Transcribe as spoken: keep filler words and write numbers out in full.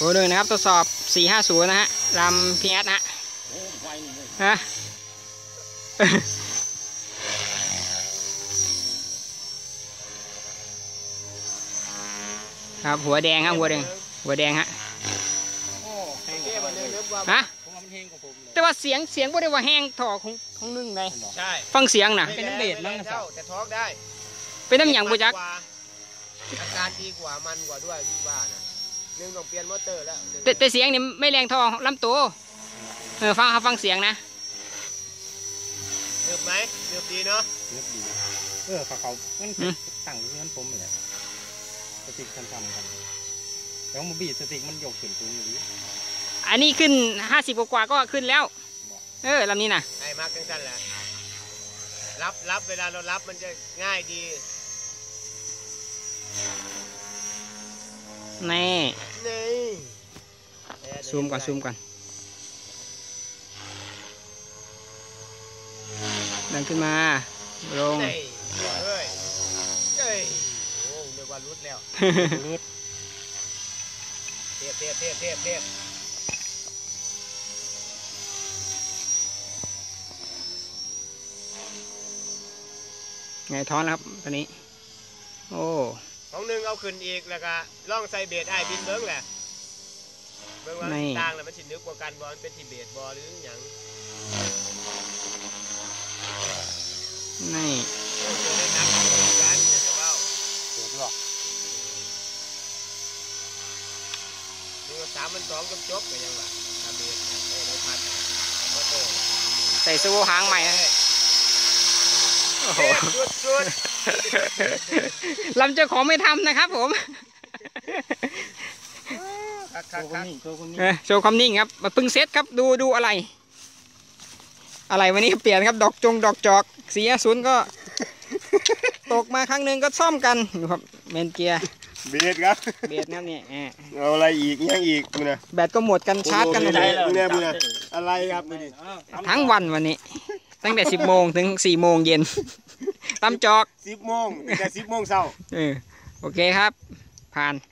ตัวหนึ่งนะครับทดสอบสี่ห้าศูนย์นะฮะลำพีแอสนะฮะฮะครับหัวแดงครับหัวแดงหัวแดงฮะฮะแต่ว่าเสียงเสียงบ่ได้ว่าแห้งถอของของนึ่งเลยใช่ฟังเสียงนะเป็นน้ำเบสมั้งแต่ทอกได้เป็นน้ำหยังบุจักอาการดีกว่ามันกว่าด้วยพี่บ้านะนึ่งต้องเปลี่ยนมอเตอร์แล้วแต่แต่เสียงนี่ไม่แรงทอลำตัวเออฟังเขาฟังเสียงนะเนืบไหมเนืบดีเนาะเนืบดีเออเขาเขามันตั้งเงินผมเลยสติกทำทำกันแล้วมันบีสติกมันยกขึ้นสูงอย่างนี้อันนี้ขึ้นห้าสิบกว่าก็ขึ้นแล้วเออลำนี้นะไอ้มากจังสั้นแหละรับรับเวลาเรารับมันจะง่ายดีนี่นี่ซูมก่อนซูมก่อนดันขึ้นมาลงเฮ้ยเฮ้ยเฮ้ยโอ้เรียกว่ารุดแล้วรุดเทียบเทียบเทียบเทียบเทียบไงท้อนแล้วครับตอนนี้โอ้ของหนึ่งเอาขึ้นอีกแล้วก็ล่องใส่เบสไอ้บินเบิ้งแหละเบิ้งว่าต่างแล้วมันฉินนึกกว่ากันบอลเป็นทีเบสบอลหรืออย่างนี่ได้นักการเดี๋ยวจะเล่าเดี๋ยวหรอกตัวสามมันสองจบจบไปยังวะทำเบสเอ้ยได้พัดมอเตอร์ใส่ซูโวหางใหม่นะโอ้โหลำเจ้าของไม่ทำนะครับผมโชว์ความนิ่งโชว์ความนิ่งโชว์ความนิ่งครับมาพึ่งเซตครับดูดูอะไรอะไรวันนี้เปลี่ยนครับดอกจงดอกจอกสี่ห้าศูนย์ก็ตกมาครั้งหนึ่งก็ซ่อมกันดูครับเมนเกียร์เบสครับเบสครับเนี่ยเอาอะไรอีกยังอีกมึงนะแบตก็หมดกันชาร์จกันอะไรเนี่ยมึงนะอะไรครับมึงทั้งวันวันนี้ตั้งแต่สิบโมงถึงสี่โมงเย็นตำจอกสิบโมงแต่สิบโมงเช้าเออโอเคครับผ่าน